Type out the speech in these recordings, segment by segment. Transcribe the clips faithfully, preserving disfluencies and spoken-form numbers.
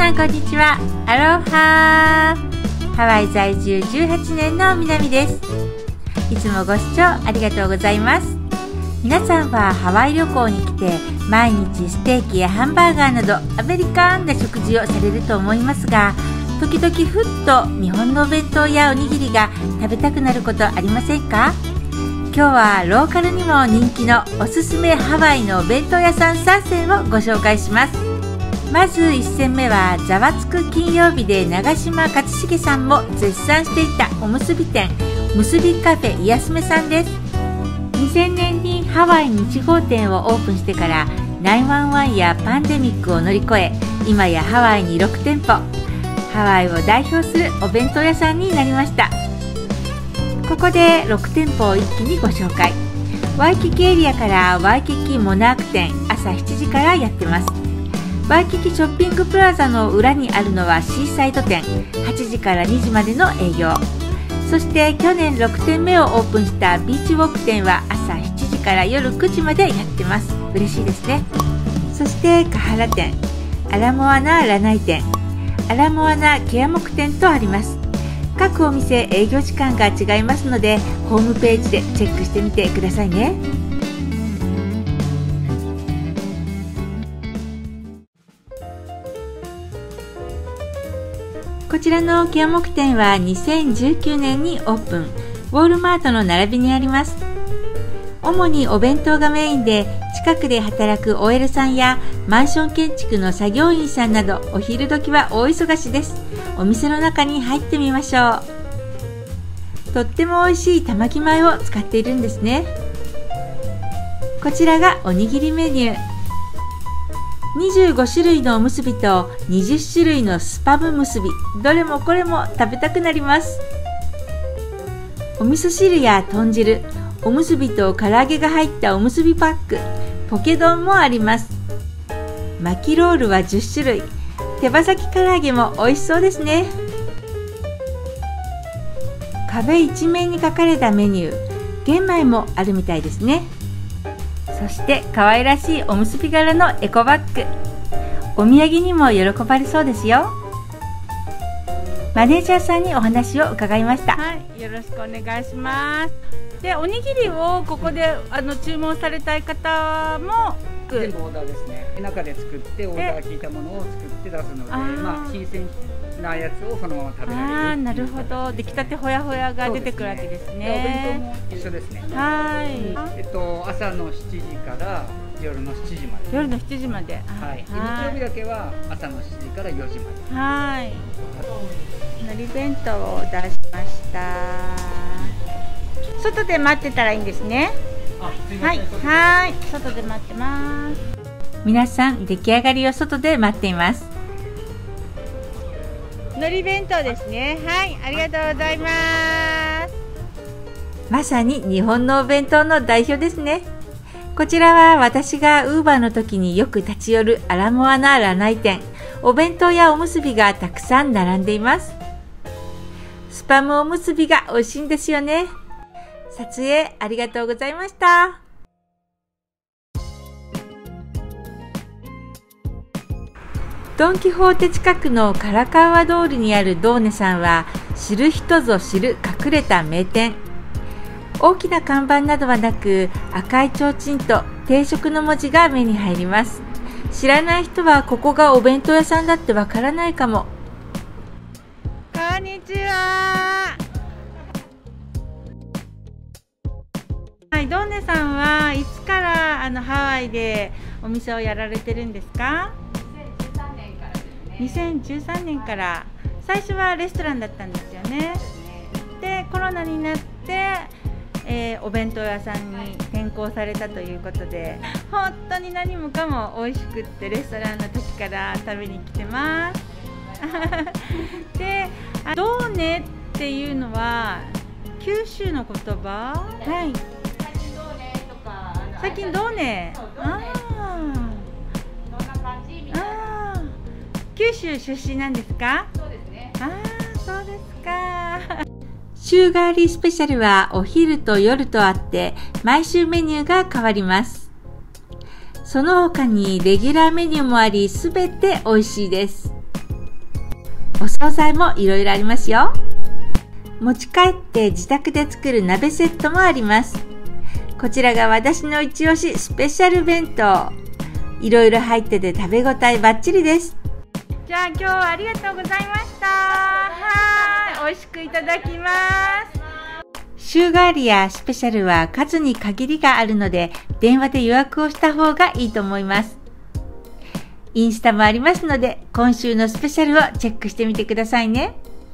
さんこんにちは。アロハー。ハワイ在住じゅうはちねんのみなみです。いつもご視聴ありがとうございます。皆さんはハワイ旅行に来て毎日ステーキやハンバーガーなどアメリカンな食事をされると思いますが、時々ふっと日本のお弁当やおにぎりが食べたくなることありませんか？今日はローカルにも人気のおすすめハワイのお弁当屋さんさんせんをご紹介します。まずいっ戦目はざわつく金曜日で長嶋勝重さんも絶賛していたおむすび店、むすびカフェいやすめさんです。にせんねんにハワイにいち号店をオープンしてからきゅういちいちやパンデミックを乗り越え、今やハワイにろく店舗、ハワイを代表するお弁当屋さんになりました。ここでろく店舗を一気にご紹介。ワイキキエリアからワイキキモナーク店、朝しちじからやってます。ワイキキショッピングプラザの裏にあるのはシーサイド店、はちじからにじまでの営業。そして去年ろく店目をオープンしたビーチウォーク店は朝しちじから夜くじまでやってます。嬉しいですね。そしてカハラ店、アラモアナラナイ店、アラモアナケアモク店とあります。各お店営業時間が違いますので、ホームページでチェックしてみてくださいね。こちらのケアモク店はにせんじゅうきゅうねんにオープン、ウォールマートの並びにあります。主にお弁当がメインで、近くで働く オーエル さんやマンション建築の作業員さんなどお昼時は大忙しです。お店の中に入ってみましょう。とっても美味しい玉木米を使っているんですね。こちらがおにぎりメニュー。にじゅうごしゅるいのおむすびとにじゅっしゅるいのスパムむすび、どれもこれも食べたくなります。お味噌汁や豚汁、おむすびと唐揚げが入ったおむすびパック、ポケ丼もあります。巻きロールはじゅっしゅるい、手羽先唐揚げも美味しそうですね。壁一面に書かれたメニュー、玄米もあるみたいですね。そして可愛らしいおむすび柄のエコバッグ、お土産にも喜ばれそうですよ。マネージャーさんにお話を伺いました。 はい、よろしくお願いします。で、おにぎりをここであの注文されたい方も全部オーダーですね。中で作ってオーダー聞いたものを作って出すので、まあ新鮮なやつをそのまま食べられる。 ああ、なるほど。出来たてほやほやが出てくるわけですね。 お弁当も一緒ですね。 はい。 えっと朝のしちじから夜のしちじまで。 夜のしちじまで。 はい。日曜日だけは朝のしちじからよじまで。 はい。のり弁当を出しました。外で待ってたらいいんですね。はい、はい、外で待ってます。 皆さん出来上がりを外で待っています。 のり弁当ですね。はい、ありがとうございます。 まさに日本のお弁当の代表ですね。こちらは私がウーバーの時によく立ち寄るアラモアナラナイ店。お弁当やおむすびがたくさん並んでいます。スパムおむすびが美味しいんですよね。撮影ありがとうございました。ドン・キホーテ近くのカラカウア通りにあるドーネさんは、知る人ぞ知る隠れた名店。大きな看板などはなく、赤い提灯と定食の文字が目に入ります。知らない人はここがお弁当屋さんだってわからないかも。 こんにちは。はい、ドーネさんはいつからあのハワイでお店をやられてるんですか？にせんじゅうさんねんから最初はレストランだったんですよね。でコロナになって、えー、お弁当屋さんに転校されたということで、本当に何もかも美味しくってレストランの時から食べに来てます。で、ドーネっていうのは九州の言葉？はい。最近ドーネ。ああ。九州出身なんですか？そうですね。ああ、そうですか。 週替わりスペシャルはお昼と夜とあって、毎週メニューが変わります。その他にレギュラーメニューもあり、すべて美味しいです。 お惣菜もいろいろありますよ。持ち帰って自宅で作る鍋セットもあります。こちらが私の一押しスペシャル弁当。いろいろ入ってて食べ応えバッチリです。 じゃあ今日はありがとうございました。はい、美味しくいただきます。 週替わりやスペシャルは数に限りがあるので、電話で予約をした方がいいと思います。インスタもありますので、今週のスペシャルをチェックしてみてくださいね。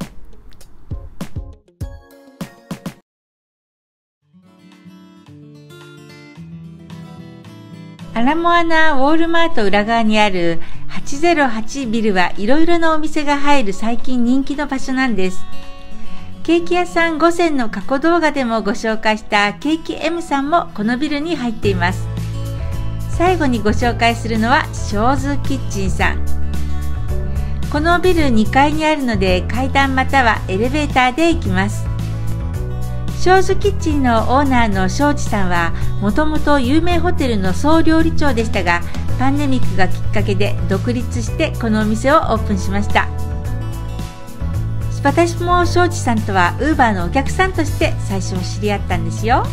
アラモアナウォールマート裏側にあるはちぜろはちビルはいろいろなお店が入る最近人気の場所なんです。ケーキ屋さんごせんの過去動画でもご紹介したケーキ エム さんもこのビルに入っています。最後にご紹介するのはショーズキッチンさん。このビルにかいにあるので階段またはエレベーターで行きます。ショーズキッチンのオーナーの庄司さんはもともと有名ホテルの総料理長でしたが、パンデミックがきっかけで独立してこのお店をオープンしました。私も庄司さんとはウーバーのお客さんとして最初知り合ったんですよ。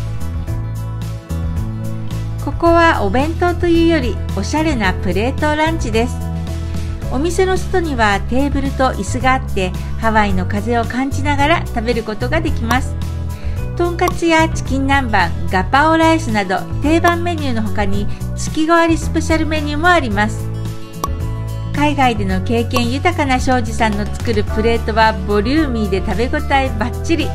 ここはお弁当というよりおしゃれなプレートランチです。お店の外にはテーブルと椅子があってハワイの風を感じながら食べることができます。とんかつやチキン南蛮、ガパオライスなど定番メニューの他に月替わりスペシャルメニューもあります。海外での経験豊かな庄司さんの作るプレートはボリューミーで食べ応えバッチリ。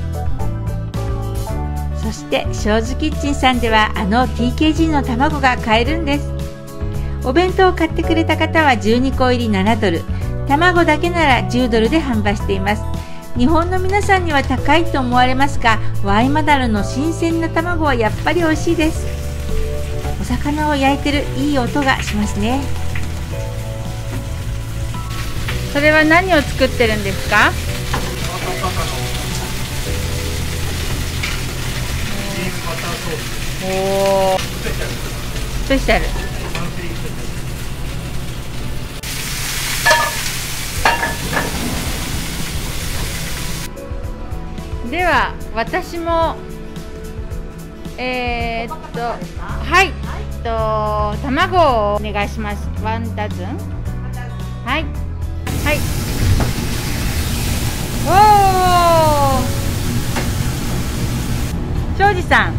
そしてショーズキッチンさんではあの ティーケージー の卵が買えるんです。お弁当を買ってくれた方はじゅうにこ入りななドル、卵だけならじゅうドルで販売しています。日本の皆さんには高いと思われますが、ワイマダラの新鮮な卵はやっぱり美味しいです。お魚を焼いてるいい音がしますね。 それは何を作ってるんですか？おー、スペシャル。では私もえー、っとはいと卵をお願いします。ワンダズン。はいはい。おお。庄司さん、はい、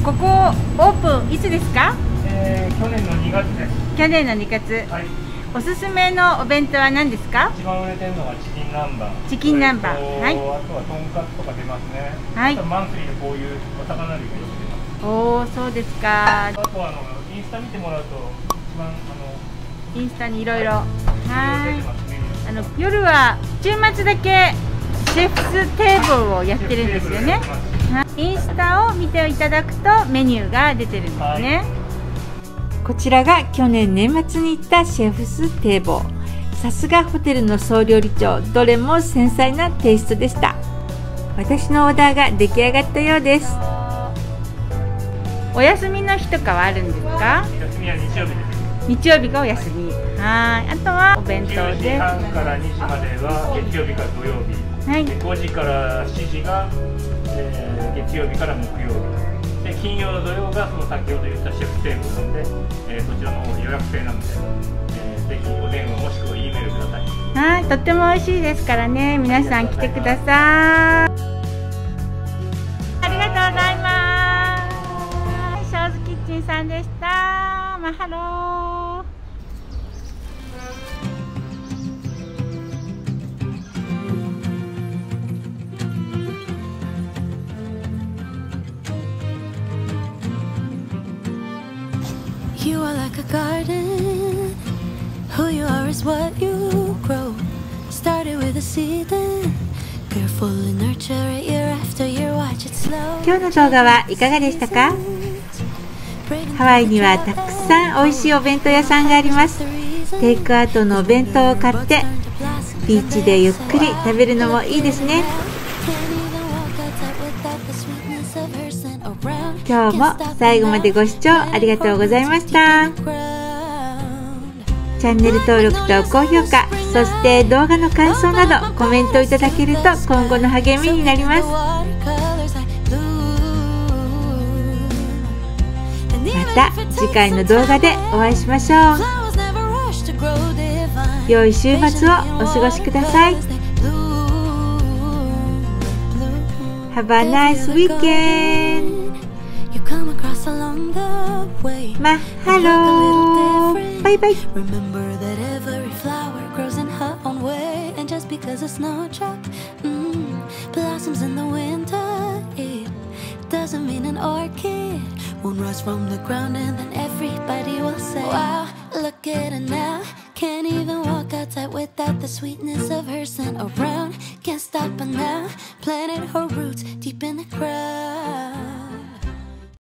ここオープンいつですか？ えー、去年のにがつです。 去年のにがつ。はい。おすすめのお弁当は何ですか？ 一番売れてるのはチキン南蛮。 チキン南蛮。はい。 あとはとんかつとか出ますね。 はい。 あとマンスリーでこういうお魚類がよく出ます。 おお、そうですか。 あとはあのインスタ見てもらうと一番あのインスタにいろいろ。はい。あの夜は週末だけシェフステーブルをやってるんですよね。インスタを見ていただくとメニューが出てるんですね。はい、 こちらが去年年末に行ったシェフステーブル。さすがホテルの総料理長、どれも繊細なテイストでした。私のオーダーが出来上がったようです。 お休みの日とかはあるんですか？ 休みは日曜日です。 日曜日がお休み。はい。あとはお弁当で。 じゅうじはんからにじまでは月曜日から土曜日。はい。でごじからしちじが、えー、月曜日から木曜日。で金曜土曜がその先ほど言ったシェフテーブルなんで、えー、そちらの方予約制なので、えー、ぜひお電話もしくは E メールください。 はい。とっても美味しいですからね。皆さん来てください。ありがとうございます。ショーズキッチンさんでした。マハロー。 You are like a garden. Who you are is what you grow. Started with a seed, then carefully nurture it year after year. Watch it slow. 今日の動画はいかがでしたか？ハワイにはたくさん美味しいお弁当屋さんがあります。テイクアウトのお弁当を買ってビーチでゆっくり食べるのもいいですね。今日も最後までご視聴ありがとうございました。チャンネル登録と高評価そして動画の感想などコメントいただけると今後の励みになります。また次回の動画でお会いしましょう。良い週末をお過ごしください。Have a nice weekend! マッハロー。バイバイ。Remember that every flower grows in her own way, and just because a snowdrop mm, blossoms in the winter, it doesn't mean an orchid won't rise from the ground, and then everybody will say, wow, look at her now. Can't even walk outside without the sweetness of her scent around. Can't stop her now, planting her roots deep in the ground.